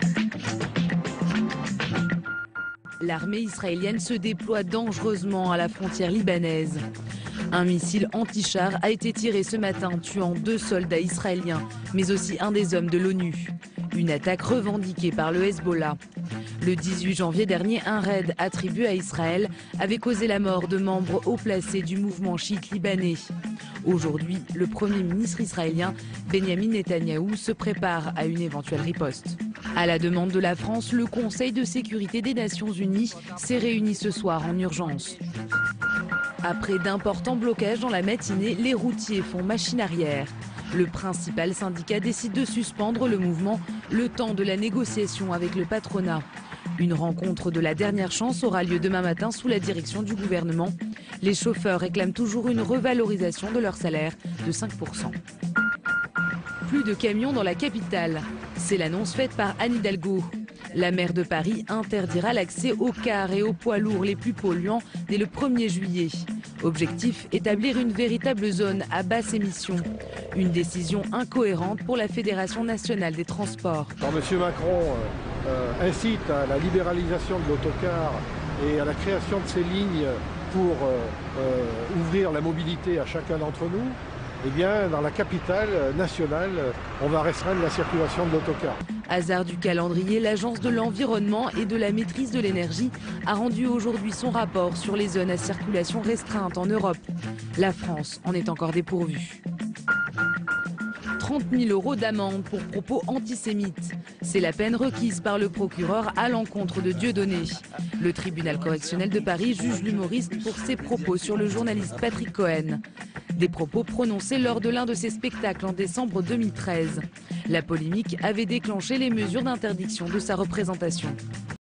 L'armée israélienne se déploie dangereusement à la frontière libanaise. Un missile anti-char a été tiré ce matin, tuant 2 soldats israéliens, mais aussi un des hommes de l'ONU. Une attaque revendiquée par le Hezbollah. Le 18 janvier dernier, un raid attribué à Israël avait causé la mort de membres haut placés du mouvement chiite libanais. Aujourd'hui, le Premier ministre israélien Benjamin Netanyahou se prépare à une éventuelle riposte. À la demande de la France, le Conseil de sécurité des Nations Unies s'est réuni ce soir en urgence. Après d'importants blocages dans la matinée, les routiers font machine arrière. Le principal syndicat décide de suspendre le mouvement le temps de la négociation avec le patronat. Une rencontre de la dernière chance aura lieu demain matin sous la direction du gouvernement. Les chauffeurs réclament toujours une revalorisation de leur salaire de 5%. Plus de camions dans la capitale. C'est l'annonce faite par Anne Hidalgo. La maire de Paris interdira l'accès aux cars et aux poids lourds les plus polluants dès le 1er juillet. Objectif, établir une véritable zone à basse émission. Une décision incohérente pour la Fédération nationale des transports. Quand M. Macron incite à la libéralisation de l'autocar et à la création de ces lignes pour ouvrir la mobilité à chacun d'entre nous, eh bien, dans la capitale nationale, on va restreindre la circulation de l'autocar. Hasard du calendrier, l'Agence de l'environnement et de la maîtrise de l'énergie a rendu aujourd'hui son rapport sur les zones à circulation restreinte en Europe. La France en est encore dépourvue. 30 000 € d'amende pour propos antisémites. C'est la peine requise par le procureur à l'encontre de Dieudonné. Le tribunal correctionnel de Paris juge l'humoriste pour ses propos sur le journaliste Patrick Cohen. Des propos prononcés lors de l'un de ses spectacles en décembre 2013. La polémique avait déclenché les mesures d'interdiction de sa représentation.